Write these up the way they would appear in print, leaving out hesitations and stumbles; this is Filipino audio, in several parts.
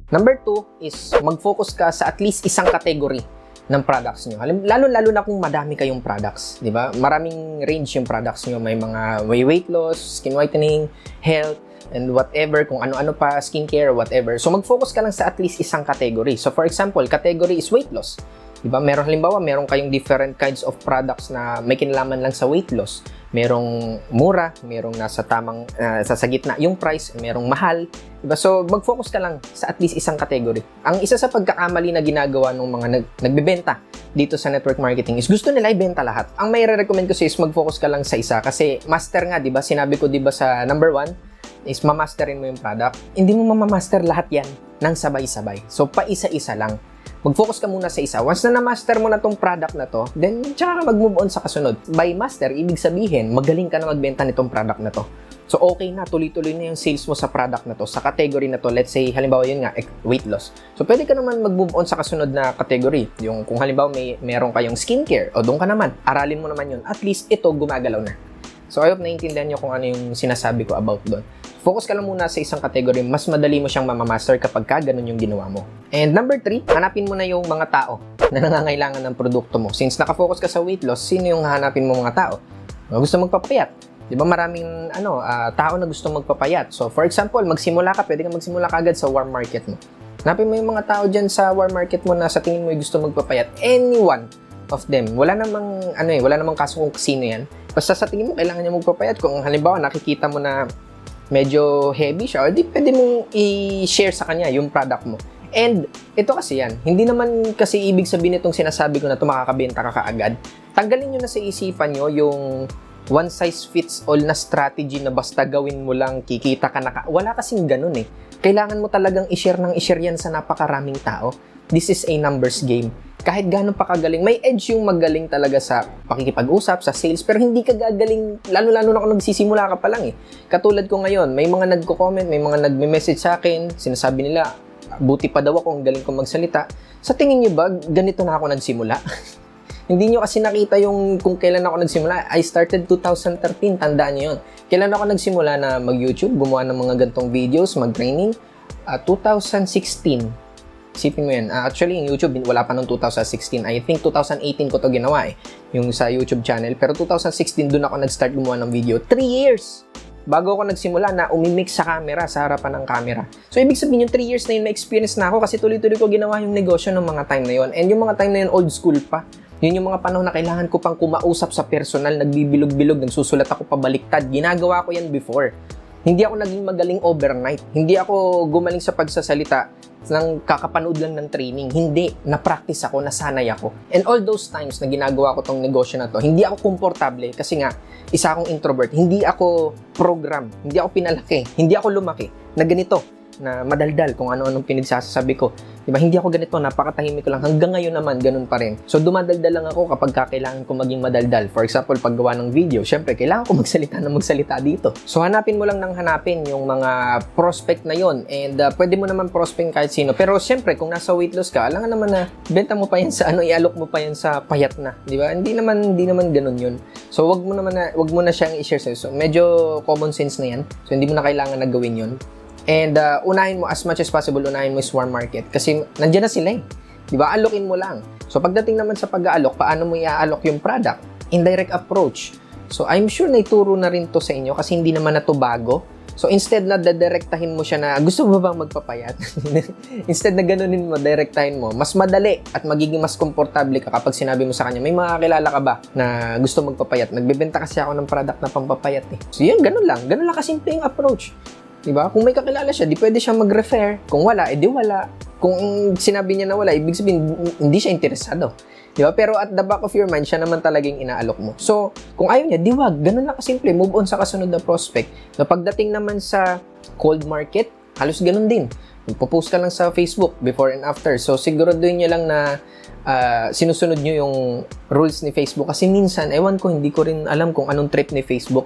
Number 2 is mag-focus ka sa at least isang category ng products nyo. Lalo-lalo na kung madami kayong products, di ba? Maraming range yung products nyo. May mga weight loss, skin whitening, health, and whatever, kung ano-ano pa, skincare, whatever. So, mag-focus ka lang sa at least isang category. So, for example, category is weight loss. Diba? Halimbawa, meron kayong different kinds of products na may kinalaman lang sa weight loss. Merong mura, merong nasa tamang, sa gitna yung price, merong mahal. Diba? So, mag-focus ka lang sa at least isang category. Ang isa sa pagkakamali na ginagawa ng mga nagbebenta dito sa network marketing is gusto nila ibenta lahat. Ang may re-recommend ko is mag-focus ka lang sa isa kasi master nga, diba? Sinabi ko diba sa number 1 is mamasterin mo yung product. Hindi mo mamamaster lahat yan ng sabay-sabay. So, paisa-isa lang. Mag-focus ka muna sa isa. Once na na-master mo na tong product na to, then tsaka ka mag-move on sa kasunod. By master, ibig sabihin, magaling ka na magbenta nitong product na to. So, okay na, tuloy-tuloy na yung sales mo sa product na to, sa category na to. Let's say, halimbawa yun nga, weight loss. So, pwede ka naman mag-move on sa kasunod na category. Yung kung halimbawa meron kayong skincare, o doon ka naman, aralin mo naman yun. At least, ito, gumagalaw na. So, I hope naiintindihan nyo kung ano yung sinasabi ko about doon. Focus ka lang muna sa isang category, mas madali mo siyang mamamaster kapag ka ganun yung ginawa mo. And number 3, hanapin mo na yung mga tao na nangangailangan ng produkto mo. Since nakafocus ka sa weight loss, sino yung hanapin mo mga tao? Gusto magpapayat. Di ba maraming tao na gusto magpapayat? So for example, magsimula ka, pwede ka magsimula ka agad sa warm market mo. Hanapin mo yung mga tao dyan sa warm market mo na sa tingin mo yung gusto magpapayat. Any one of them. Wala namang kaso kung sino yan. Basta sa tingin mo, kailangan niya magpapayat. Kung halimbawa, nakikita mo na medyo heavy siya, o di pwede mong i-share sa kanya yung product mo. And ito kasi yan, hindi naman kasi ibig sabihin itong sinasabi ko na ito makakabenta ka kaagad. Tanggalin nyo na sa isipan nyo yung one size fits all na strategy na basta gawin mo lang, kikita ka na wala kasing ganun eh. Kailangan mo talagang i-share yan sa napakaraming tao. This is a numbers game. Kahit gano'n pa kagaling, may edge yung magaling talaga sa pakikipag-usap, sa sales, pero hindi ka gagaling, lalo-lalo na kung nagsisimula ka pa lang eh. Katulad ko ngayon, may mga nagko-comment, may mga nagme-message sa akin, sinasabi nila, buti pa daw ako, ang galing kong magsalita. Sa tingin nyo ba, ganito na ako nagsimula? Hindi nyo kasi nakita yung kung kailan ako nagsimula. I started 2013, tandaan nyo yun. Kailan ako nagsimula na mag-YouTube, gumawa ng mga gantong videos, mag-training? 2016. Isipin mo yan. Actually, yung YouTube, wala pa noong 2016. I think 2018 ko to ginawa eh. Yung sa YouTube channel. Pero 2016, doon ako nag-start gumawa ng video. 3 years! Bago ako nagsimula na umimik sa camera, sa harapan ng camera. So, ibig sabihin yung 3 years na yun, may experience na ako kasi tuloy-tuloy ko ginawa yung negosyo ng mga time na yun. And yung mga time na yun, old school pa. Yun yung mga panahon na kailangan ko pang kumausap sa personal, nagbibilog-bilog, nagsusulat ako pabaliktad. Ginagawa ko yan before. Hindi ako naging magaling overnight. Hindi ako gumaling sa pagsasalita nang kakapanood lang ng training. Hindi. Na-practice ako, nasanay ako. And all those times na ginagawa ko tong negosyo na to, hindi ako komportable kasi nga, isa akong introvert. Hindi ako program. Hindi ako pinalaki. Hindi ako lumaki na ganito, na madaldal kung ano-anong pinagsasabi ko. Diba? Hindi ako ganito, napakatahimik ko lang. Hanggang ngayon naman, ganun pa rin. So, dumadaldal lang ako kapag kailangan ko maging madaldal. For example, paggawa ng video, syempre, kailangan ko magsalita dito. So, hanapin mo lang ng hanapin yung mga prospect na yon. And pwede mo naman prospect kahit sino. Pero syempre, kung nasa weight loss ka, alangan naman na benta mo pa yan sa i-alok mo pa yan sa payat na. Diba? Hindi naman ganun yun. So, wag mo na siyang i-share sa'yo. So, medyo common sense na yan. So, hindi mo na kailangan na gawin yun. And unahin mo as much as possible, unahin mo is warm market. Kasi nandiyan na sila eh. Diba? Alokin mo lang. So pagdating naman sa pag-aalok, paano mo i-aalok yung product? Indirect approach. So I'm sure na ituro na rin to sa inyo kasi hindi naman na to bago. So instead na dedirektahin mo siya na gusto mo bang magpapayat? Instead na ganunin mo, direktahin mo, mas madali at magiging mas komportable ka kapag sinabi mo sa kanya, may mga kilala ka ba na gusto magpapayat? Nagbebenta kasi ako ng product na pampapayat eh. So yun, ganun lang kasimple yung approach. Diba? Kung may kakilala siya, di pwede siya mag-refer. Kung wala, edi wala. Kung sinabi niya na wala, ibig sabihin, hindi siya interesado. Diba? Pero at the back of your mind, siya naman talagang inaalok mo. So, kung ayaw niya, di wag. Ganun lang kasimple. Move on sa kasunod na prospect. So, pagdating naman sa cold market, halos ganun din. Magpo-post ka lang sa Facebook, before and after. So, siguraduhin niyo lang na sinusunod nyo yung rules ni Facebook. Kasi minsan, ewan ko, hindi ko rin alam kung anong trip ni Facebook.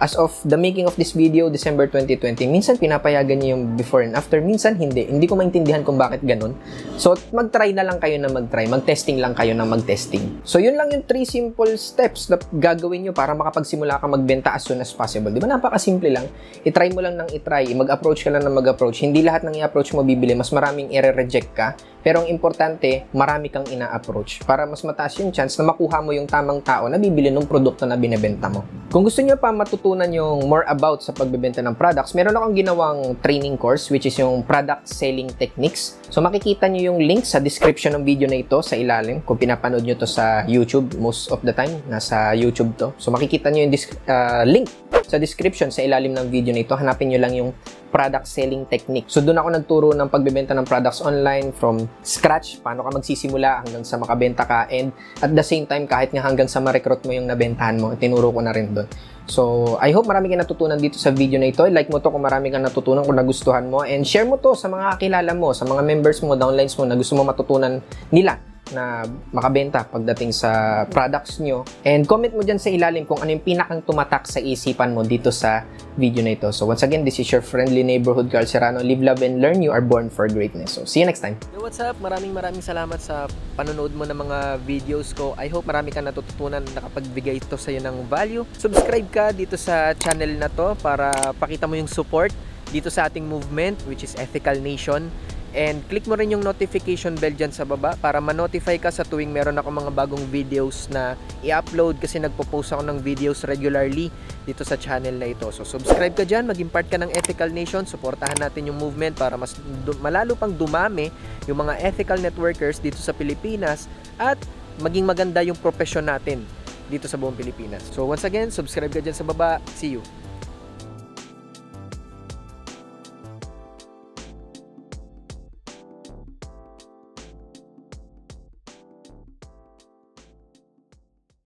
As of the making of this video, December 2020, minsan pinapayagan niyo yung before and after, minsan hindi. Hindi ko maintindihan kung bakit ganun. So, mag-try na lang kayo na mag-try. Mag-testing lang kayo na mag-testing. So, yun lang yung 3 simple steps na gagawin nyo para makapagsimula ka magbenta as soon as possible. Di ba? Napakasimple lang. I-try mo lang ng i-try. Mag-approach ka lang ng mag-approach. Hindi lahat ng i-approach mo bibili. Mas maraming i-reject ka. Pero ang importante, marami kang ina-approach para mas mataas yung chance na makuha mo yung tamang tao na bibili ng produkto na binebenta mo. Kung gusto niyo pa matutunan yung more about sa pagbebenta ng products, meron akong ginawang training course which is yung product selling techniques. So makikita niyo yung link sa description ng video na ito sa ilalim. Kung pinapanood niyo to sa YouTube, most of the time nasa YouTube to. So makikita niyo yung link sa description sa ilalim ng video na ito. Hanapin niyo lang yung product selling technique. So doon ako nagturo ng pagbebenta ng products online from scratch, paano ka magsisimula hanggang sa makabenta ka, and at the same time kahit nga hanggang sa ma-recruit mo yung nabentahan mo, tinuro ko na rin doon. So I hope marami kang natutunan dito sa video na ito. Like mo to kung marami kang natutunan, kung nagustuhan mo, and share mo to sa mga kakilala mo, sa mga members mo, downlines mo na gusto mo matutunan nila na makabenta pagdating sa products nyo. And comment mo dyan sa ilalim kung ano yung pinakang tumatak sa isipan mo dito sa video na ito. So once again, this is your friendly neighborhood Carl Serrano. Live, love, and learn. You are born for greatness. So see you next time. Yo, what's up? Maraming salamat sa panonood mo ng mga videos ko. I hope marami kang natututunan, nakapagbigay ito sa iyo ng value. Subscribe ka dito sa channel na to para pakita mo yung support dito sa ating movement, which is Ethical Nation. And click mo rin yung notification bell dyan sa baba para ma-notify ka sa tuwing meron ako mga bagong videos na i-upload, kasi nagpo-post ako ng videos regularly dito sa channel na ito. So subscribe ka dyan, maging part ka ng Ethical Nation, suportahan natin yung movement para mas malalo pang dumami yung mga ethical networkers dito sa Pilipinas at maging maganda yung profesyon natin dito sa buong Pilipinas. So once again, subscribe ka dyan sa baba. See you!